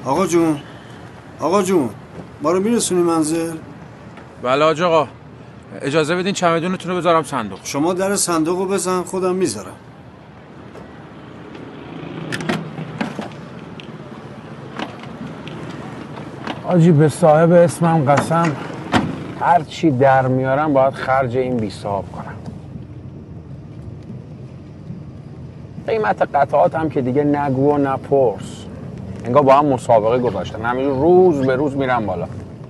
آقا جون ما رو میرسونی منزل؟ بله حاج آقا، اجازه بدین چمدونتون رو بذارم صندوق. شما در صندوق رو بزن، خودم میذارم. حاجی به صاحب اسمم قسم، هر چی در میارم باید خرج این بی صاحب کنم. قیمت قطعات هم که دیگه نگو و نپرس، انگار با هم مسابقه گذاشتن، همینجور روز به روز میرم بالا.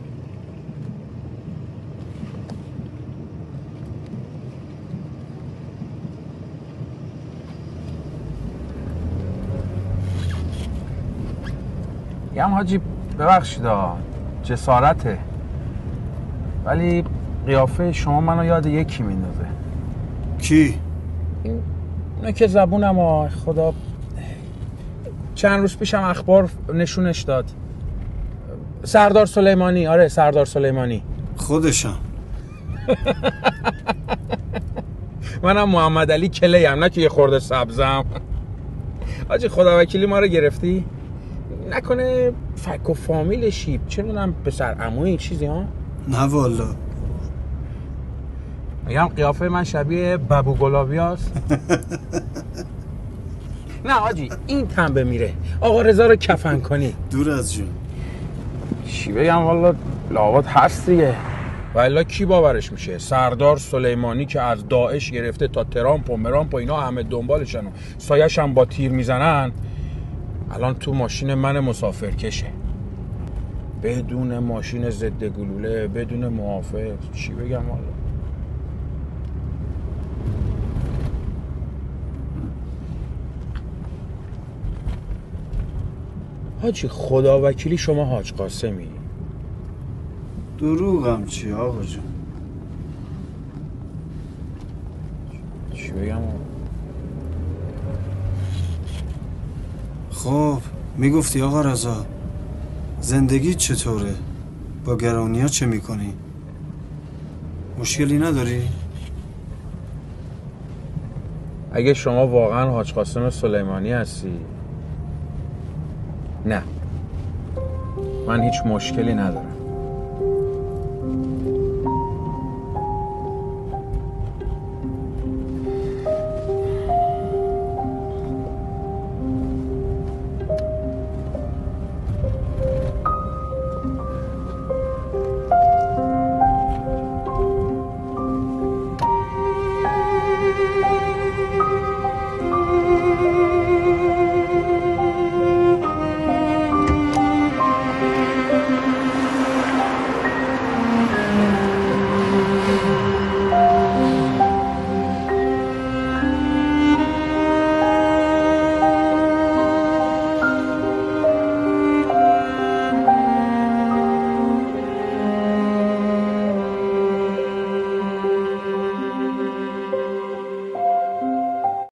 یه هم حاجی ببخشید جسارته، ولی قیافه شما منو یاد یکی میندازه. کی؟ اینه که زبونم خدا چند روز پیشم اخبار نشونش داد. سردار سلیمانی. آره سردار سلیمانی خودشم. منم محمد علی کلیم، نه که یه خورده سبزم. حاجی خدا وکیلی ما رو گرفتی؟ نکنه فک و فامیلشی، چه میدونم پسر عمویی چیزی ها؟ نه والا. میگم قیافه من شبیه ببو گلابی هست. نه حاجی این تنبه میره آقا رضا رو کفن کنی. دور از جون. چی بگم والا، لابد هست دیگه. والا کی باورش میشه؟ سردار سلیمانی که از داعش گرفته تا ترامپ و مرامپ و اینا همه دنبالشن و سایش هم با تیر میزنن، الان تو ماشین من مسافرکشه، بدون ماشین ضد گلوله، بدون محافظ. چی بگم والا. حاجی خدا وکیلی شما حاج قاسمی؟ دروغم چی آقا جون؟ چی بگم؟ خب میگفتی آقا رضا زندگی چطوره؟ با گرونیا چه میکنی؟ مشکلی نداری؟ اگه شما واقعا حاج قاسم سلیمانی هستی، نه من هیچ مشکلی ندارم.